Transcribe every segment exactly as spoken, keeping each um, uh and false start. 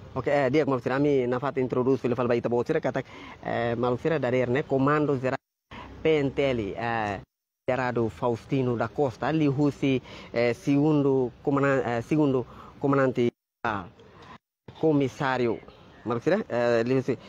Oke, eh, dia malusira ami nafat introduz fil falba ita bocira kata eh, malusira dari erne comando geral P N T L eh, Gerardo Faustino da Costa li husi eh, segundo comandante eh, segundo comandante ah, commissario malusira eh, li husi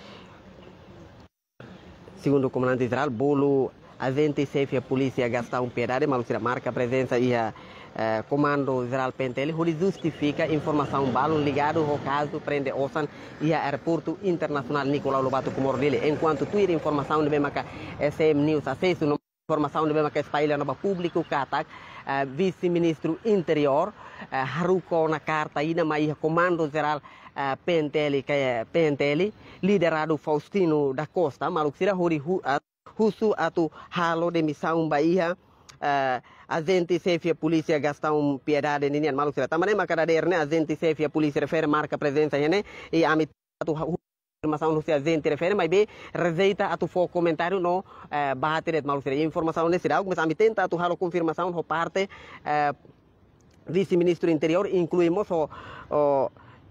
segundo comandante geral bolo agente chefe a polícia gastar um pedade malusira marca presença e a Uh, comando geral P N T L, onde justifica informação balo ligado ao caso prende Osan e a aeroporto internacional Nicolau Lobato Comordelli. Enquanto tu ir informação de bemaka S M News acesso no informação de bemaka espalha no público katak uh, vice-ministro interior uh, Haruko na carta ina mai comando geral uh, P N T L que é P N T L liderado Faustino da Costa maluxira hori hu, uh, husu atu halo de missão Bahia uh, agente chefe a polícia gastar um piedade ninian malu sira tamane makadader ne agente chefe a polícia refere marca presença ne e ami atu informação no se agente refere mas be rejeita atu fo comentário no uh, bater malu sira informação ne sira mas ami tenta atu halo confirmação no parte uh, vice-ministro interior incluímos o, o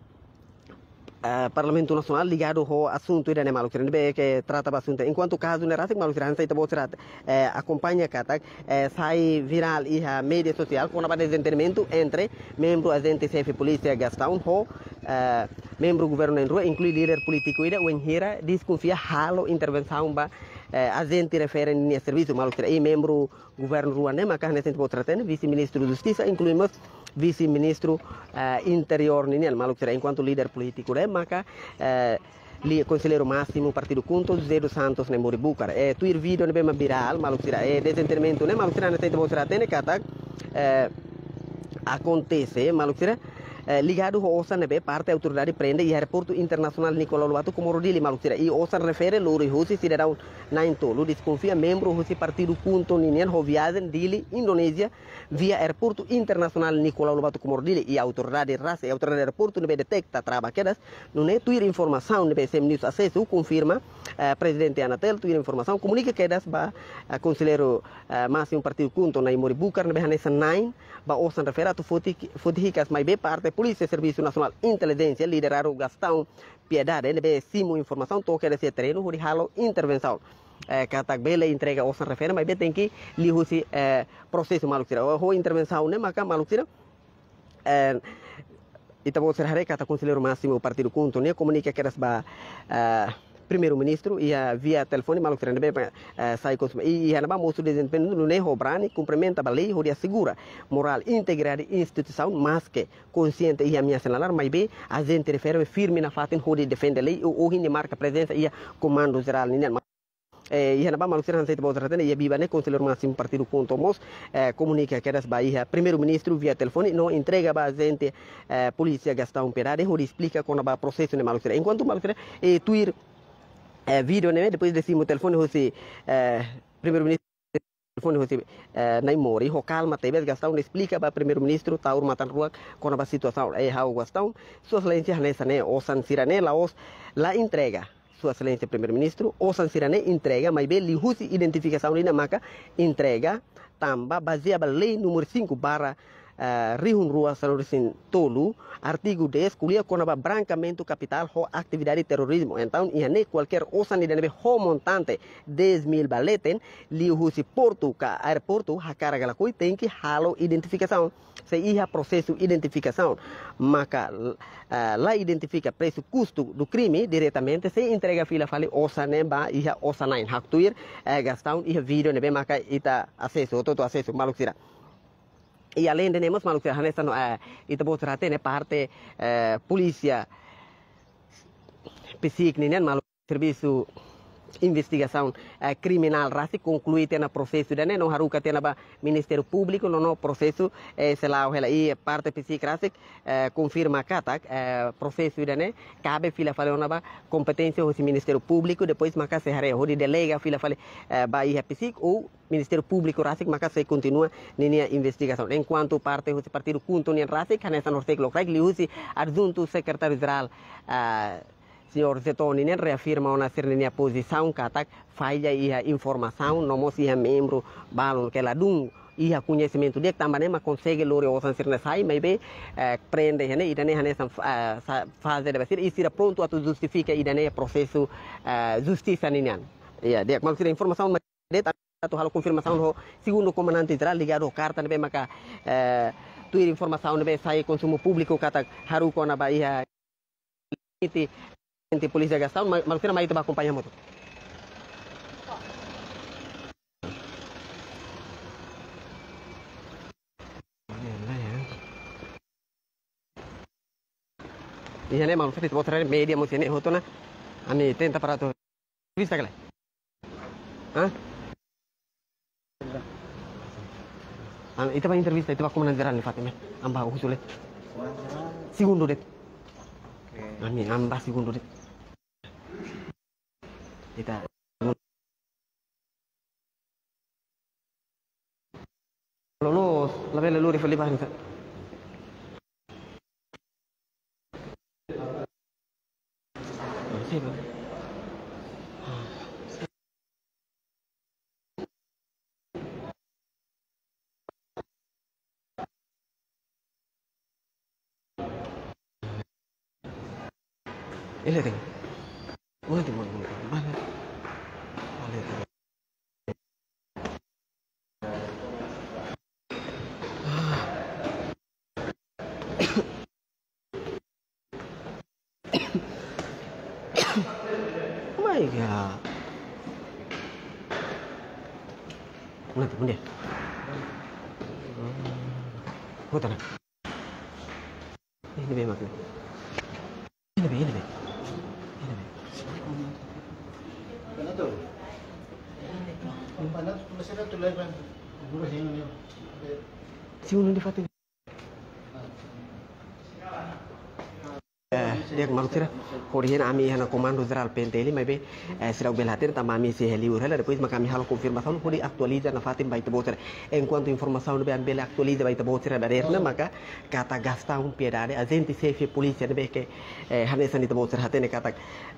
Uh, Parlamento Nacional ligado ao assunto da malu sira que trata assunto enquanto o caso ne rasik malu sira hansa ita botira uh, acompanha kata uh, sai viral e a mídia social com a desentendimento entre membro agente chefe polícia Gastão ho uh, membro governo em rua inclui líder político ida o enhira desconfia halo intervenção ba uh, agente refere em serviço malu sira e membro governo rua ne maka nesse botira ten vice-ministro de justiça incluímos vice-ministro uh, interior ninian malu sira enquanto líder político né maka uh, conselheiro máximo partido Kunto José dos Santos ne Moribucar e tu ir vídeo ne bema viral malu sira e desentendimento ne malu sira ne tenta mostrar tene kata uh, acontece malu sira Uh, ligado ao Osan nebe parte autoridade prende e aeroporto internacional Nicolau Lobato Comordelli malu sira e Osan refere loro husi cidadão nain tolo desconfia membro husi partido Kunto ninian ho viagem dili Indonésia via aeroporto internacional Nicolau Lobato Comordelli e autoridade raça e autoridade aeroporto nebe detecta traba quedas não é tuir informação nebe S M News acesso confirma uh, presidente Anatel tuir informação comunica quedas ba uh, conselheiro uh, máximo partido Kunto na Moribucar nebe hanesa nine ba Osan refere atu foti foti hikas mai be parte Polícia Serviço Nacional Inteligência liderado Gastão Piedade N B Simo informação toque desse treino huri halo intervenção eh, katak bela entrega Osan refere mas tem que li husi eh, processo maluxira ho intervenção né maka maluxira eh, itabo serhare kata conselheiro máximo partido Kunto né comunica que ba uh, primeiro-ministro e a via telefone maluco trende bem sai com e a naba moço desempenho no nem robrani cumprimenta a lei e assegura moral integridade instituição mas que consciente e a minha sinalar mas bem a gente refere firme na fatin hodi defende a lei o o marca presença e comando geral ninguém e a naba maluco trende sai botar tende e biba né conselheiro máximo partido Kunto mos comunica que das bahia primeiro-ministro via telefone não entrega ba gente polícia gastar um pedaço hodi explica como ba processo ne maluco enquanto maluco e tuir Uh, vídeo né depois decimos o telefone você uh, primeiro-ministro telefone você uh, na imori ho calma tebe gastão explica para primeiro-ministro taur matan rua com a situação é how gastão sua excelência nessa né o san sirane la os la entrega sua excelência primeiro-ministro o san sirane entrega mas bem li husi identificação na maca entrega tamba baseada lei número cinco barra Uh, Rihun Rua Salurusin Tolu, artigo dez, kuliah konaba branqueamento capital ho atividade terrorismo. Então, ia qualquer osan de neve ho montante dez mil baleten, li husi porto ka aeroporto hakara galakoi tem que halo identificação. Se ia processo identificação, maka uh, lá identifica preço custo do crime diretamente, se entrega fila fale osan ba ia osanain haktuir uh, gastão ia vídeo nebe maka ita acesso, toto acesso maluxira. E além de nós, maluco, a nessa não é, ita botar até né parte polícia, psic, né, maluco, serviço investigação criminal raci conclui tem na processo da né não haruka tem na Ministério Público no no processo sei lá o ela e parte psic raci confirma kata processo da né cabe fila fale na ba competência do Ministério Público depois maka se hare hodi delega fila fale ba ia psic ou Ministério Público raci maka se continua nenia investigação enquanto parte do partido Kunto nen raci kanesa norte lokrai liusi adjunto secretário geral senhor Zetoni né, reafirma uma certa posição que falha e a informação, não mostra membro balon que ela dum ia conhecimento dele também mas consegue lore o sansir na sai mas bem prende né e daí né fazer deve ser e será pronto a tu justifica e daí processo justiça ninhan ia dia mal será informação mas atau hal confirmação segundo o comandante geral ligado ao carta nebe maka tu informação nebe sai consumo público kata haru kona bahia itu nanti polisi gastão mas mas mai itu acompanhar moto ini ne malu itu motor media mesti ne hoto na ani tenta para tu vista kali ah itu apa intervista itu aku menantikan nih Fatimah amba aku sulit segundo det ami amba segundo det kita lolos lebih lalu di Filipan siapa Ele tem. Udah di mana? Mana? Mana? Oh my god. Mana tu dia? Oh tanah. Ini memang. Ini be, ini be. Siapa di Fatin? Dia malu sih, korean ami hana komando geral P N T L, maybe será o belater também ami se heli urela depois mas kami halo confirmação pode atualiza na Fatin baita boter. Enquanto informação no bem bela atualiza baita boter da derna maka kata gasta um piedade a gente se fe polícia de que hana essa nita boter hatene kata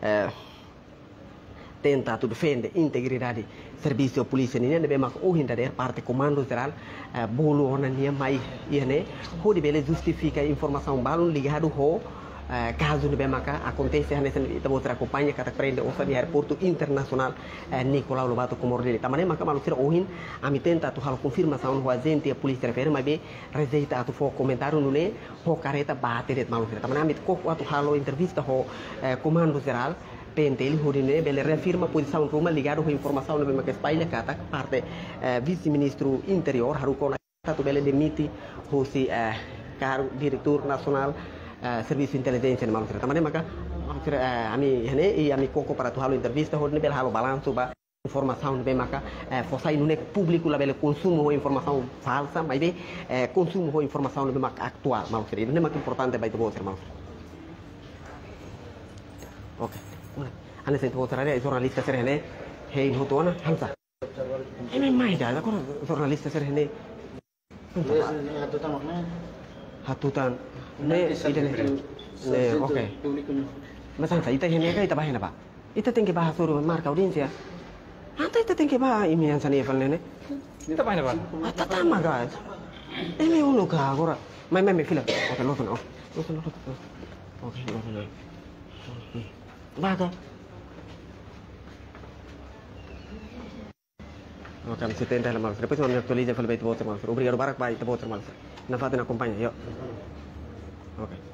tenta tu defende integridade serviço polícia nem deve mak o hinda der parte comando geral bolo ona nia mai iene ho de bele justifica informação balon ligado ho caso de Bemaka acontece nessa outra companhia que prende o de aeroporto internacional Nicolau Lobato Comordelli. Também maka malu ser ohin ami tenta tu hal confirmação no agente a polícia refere mas be rejeita atu fo comentário no ne ho careta bate det malu ser. Também ami ko atu halo entrevista ho comando geral P N T L hodine bele reafirma posição ruma ligado ho informação no Bemaka España kata parte vice-ministro interior Harukona tu bele demiti ho si caro diretor nacional serviço inteligência de maluco. Também maka ami hene e ami koko para tu halo entrevista hodne bel halo balanço ba informação de maka fossai no público la bele consumo informação falsa mas be consumo informação de maka atual maluco. Ini maka importante baita bo ser maluco. Oke. Ane sento botrare giornalista ser hene hei hotona hamsa. Eme mai da ko giornalista ser hene. Hatutan makna hatutan ne ide ne oke masan sa ita hene ka ita bahina ba ita tengke bahas suru marca audiencia anta ita tengke bah imi yang sani eval ne ita bahina ba ata tama ga eme uno ka agora mai mai me fila oke lo sono lo sono oke lo sono baga oke kami setenta la mal depois me actualiza fal bait voter mal obrigado barak bai te voter mal na fata na acompanha yo oke